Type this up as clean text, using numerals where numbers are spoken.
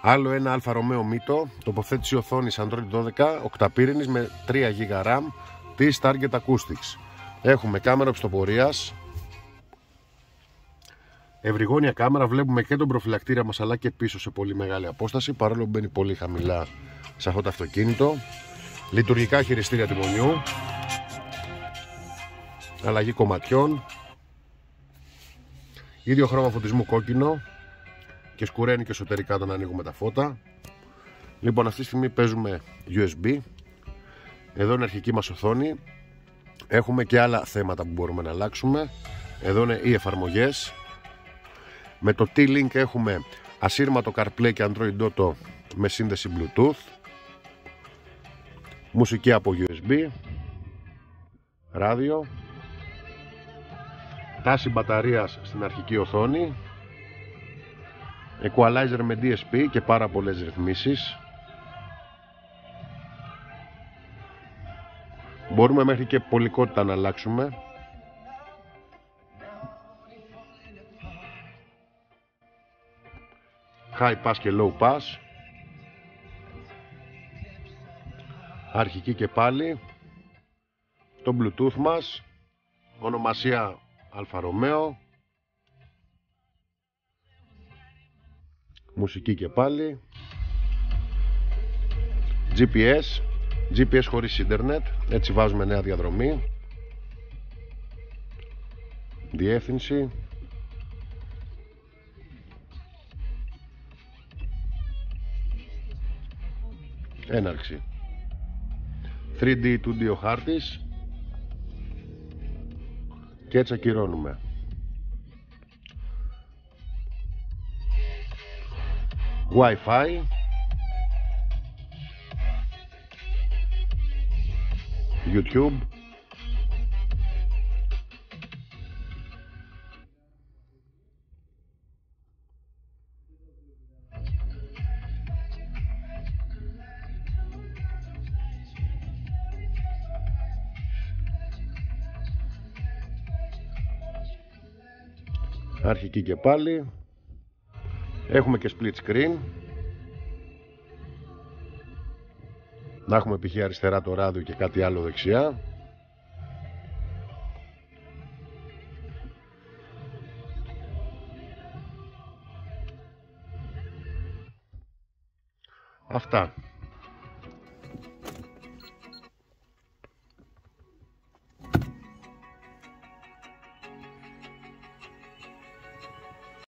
Άλλο ένα Αλφα Ρωμαίο Μύτο, τοποθέτηση οθόνης Android 12, οκταπύρινης με 3 GB RAM της Target Acoustics. Έχουμε κάμερα οπισθοπορίας, ευρυγόνια κάμερα, βλέπουμε και τον προφυλακτήρα μας αλλά και πίσω σε πολύ μεγάλη απόσταση, παρόλο που μπαίνει πολύ χαμηλά σε αυτό το αυτοκίνητο. Λειτουργικά χειριστήρια τιμονιού, αλλαγή κομματιών, ίδιο χρώμα φωτισμού κόκκινο και σκουραίνει και εσωτερικά όταν ανοίγουμε τα φώτα. Λοιπόν, αυτή τη στιγμή παίζουμε USB. Εδώ είναι η αρχική μας οθόνη. Έχουμε και άλλα θέματα που μπορούμε να αλλάξουμε. Εδώ είναι οι εφαρμογές. Με το T-Link έχουμε ασύρματο CarPlay και Android Auto με σύνδεση Bluetooth, μουσική από USB, ράδιο, τάση μπαταρίας στην αρχική οθόνη, equalizer με DSP και πάρα πολλές ρυθμίσεις. Μπορούμε μέχρι και πολικότητα να αλλάξουμε. High pass και low pass. Αρχική και πάλι. Το Bluetooth μας. Ονομασία Αλφα Ρωμαίο. Μουσική και πάλι. GPS χωρίς ίντερνετ. Έτσι βάζουμε νέα διαδρομή. Διεύθυνση. Έναρξη. 3D, 2D ο χάρτης. Και έτσι ακυρώνουμε. Wi-Fi. YouTube. Αρχική και πάλι. Έχουμε και split screen. Να έχουμε π.χ. αριστερά το ράδιο και κάτι άλλο δεξιά. Αυτά.